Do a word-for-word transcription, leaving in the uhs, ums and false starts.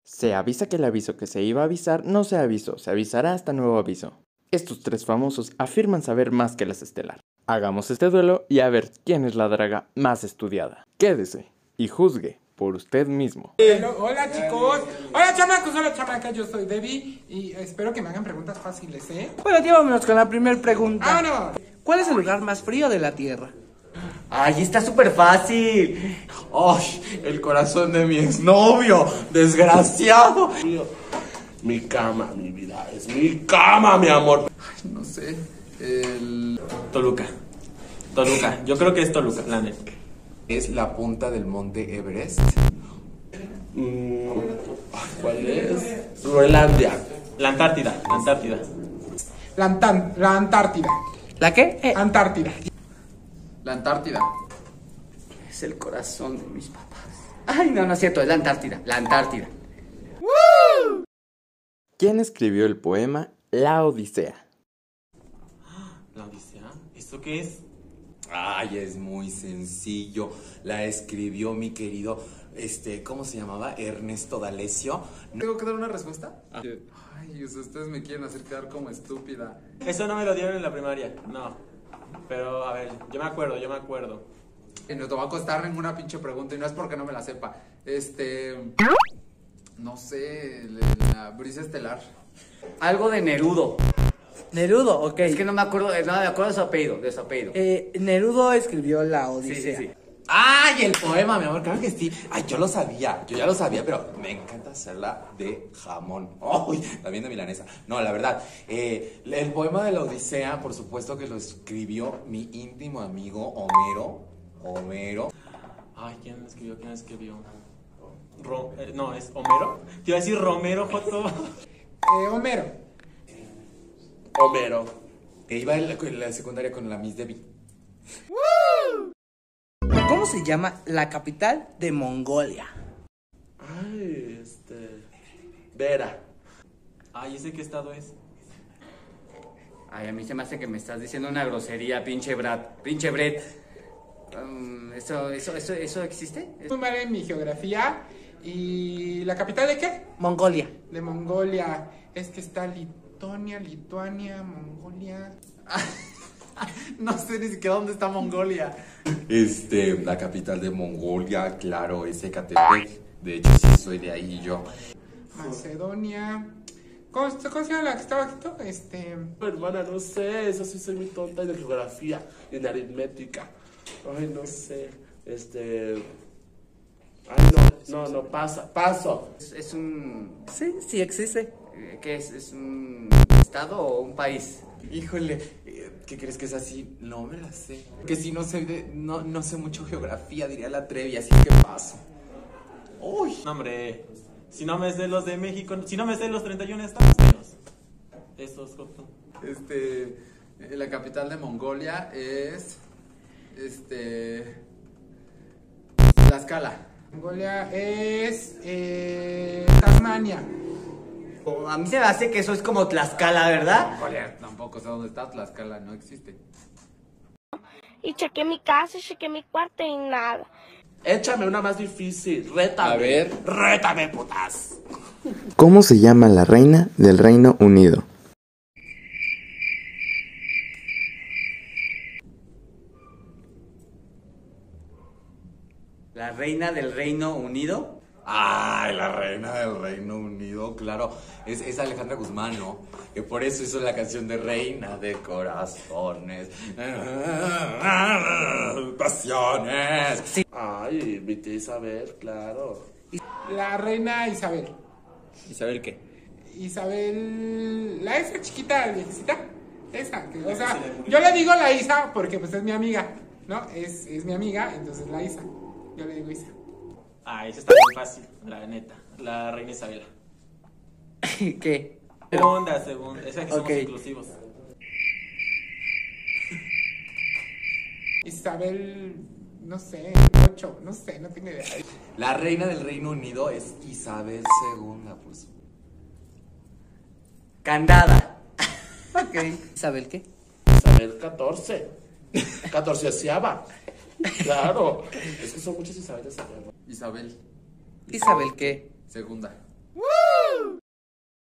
Se avisa que el aviso que se iba a avisar no se avisó, se avisará hasta nuevo aviso. Estos tres famosos afirman saber más que las estelar. Hagamos este duelo y a ver quién es la draga más estudiada. Quédese y juzgue por usted mismo. Hello, hola chicos, hola chamacos, hola chamacas, yo soy Debbie y espero que me hagan preguntas fáciles, ¿eh? Bueno, tío, vámonos con la primera pregunta. ¡Vámonos! ¿Cuál es el lugar más frío de la Tierra? ¡Ay, está súper fácil! ¡Ay, el corazón de mi exnovio! ¡Desgraciado! Mi cama, mi vida, es mi cama, mi amor. Ay, no sé, el... Toluca. Toluca, yo creo que es Toluca, la neta. ¿Es la punta del monte Everest? Mm, ¿Cuál es? Groenlandia. La Antártida, la Antártida. La, Antan- la Antártida. ¿La qué? Eh, Antártida. La Antártida. Es el corazón de mis papás. Ay, no, no es cierto, es la Antártida, la Antártida. ¿Quién escribió el poema La Odisea? ¿La Odisea? ¿Esto qué es? Ay, es muy sencillo. La escribió mi querido, este, ¿cómo se llamaba? Ernesto D'Alessio. ¿Tengo que dar una respuesta? Ah. Ay, ustedes me quieren hacer quedar como estúpida. Eso no me lo dieron en la primaria, no. Pero, a ver, yo me acuerdo, yo me acuerdo. No te va a costar ninguna pinche pregunta y no es porque no me la sepa. Este... No sé, la brisa estelar. Algo de Nerudo. Nerudo, ok. Es que no me acuerdo, no me acuerdo de su apellido, de su apellido. Eh, Nerudo escribió La Sí, Odisea. sí, sí. ¡Ay, el poema, mi amor! Claro que sí. Ay, yo lo sabía, yo ya lo sabía, pero me encanta hacerla de jamón. ¡Ay! También de milanesa. No, la verdad, eh, el poema de la Odisea, por supuesto que lo escribió mi íntimo amigo Homero. Homero. Ay, ¿quién lo escribió? ¿Quién lo escribió? Ro- eh, no, es Homero. Te iba a decir Romero, Joto. Eh, Homero. Homero. E iba en la, en la secundaria con la Miss Debbie. ¿Cómo se llama la capital de Mongolia? Ay, este... Vera. Ay, ¿ese qué estado es? Ay, a mí se me hace que me estás diciendo una grosería, pinche Brad, pinche Brett. Um, ¿eso, eso, eso, ¿Eso existe? Muy mal en mi geografía. ¿Y la capital de qué? Mongolia. De Mongolia. Es que está Lituania, Lituania, Mongolia. No sé ni siquiera dónde está Mongolia. Este, la capital de Mongolia, claro, es Ecatepec. De hecho, sí soy de ahí yo. Macedonia. ¿Cómo, cómo se llama la que está bajito? Este... Hermana, no sé, eso sí soy muy tonta en geografía y en aritmética. Ay, no sé, este... Ay, no, no, no, pasa, paso. Es, es un... Sí, sí existe. eh, ¿Qué es? ¿Es un estado o un país? Híjole, eh, ¿qué crees que es así? No me la sé. Que si no sé de, no, no sé mucho geografía, diría la Trevi, así que paso. Uy. No, hombre. Si no me sé los de México, si no me sé los treinta y uno estados míos. Esos, Joto. Este, eh, la capital de Mongolia es, este, Tlaxcala. Mongolia es... Eh, Tasmania. O a mí se me hace que eso es como Tlaxcala, ¿verdad? Mongolia, tampoco sé dónde está Tlaxcala, no existe. Y chequé mi casa, chequé mi cuarto y nada. Échame una más difícil, rétame. A ver. Rétame, putas. ¿Cómo se llama la reina del Reino Unido? La reina del Reino Unido. Ay, la reina del Reino Unido, claro. Es, es Alejandra Guzmán, ¿no? Que por eso hizo la canción de Reina de Corazones. Pasiones. Sí. Ay, mi tía Isabel, claro. La reina Isabel. ¿Isabel qué? Isabel... La esa chiquita, viejecita. Esa, que, o sea, yo le digo la Isa porque pues es mi amiga, ¿no? Es, es mi amiga, entonces la Isa. Yo le digo Isa. Ah, esa está muy fácil, la neta. La reina Isabela. ¿Qué? Segunda, segunda. Esa que somos Ok. inclusivos. Isabel... No sé, ocho, no sé, no tengo idea. La reina del Reino Unido es Isabel segunda, por supuesto. Candada. Ok. ¿Isabel qué? Isabel catorce. Catorceava. Claro. Es que son muchas Isabeles allá, ¿no? Isabel ¿Isabel qué? segunda.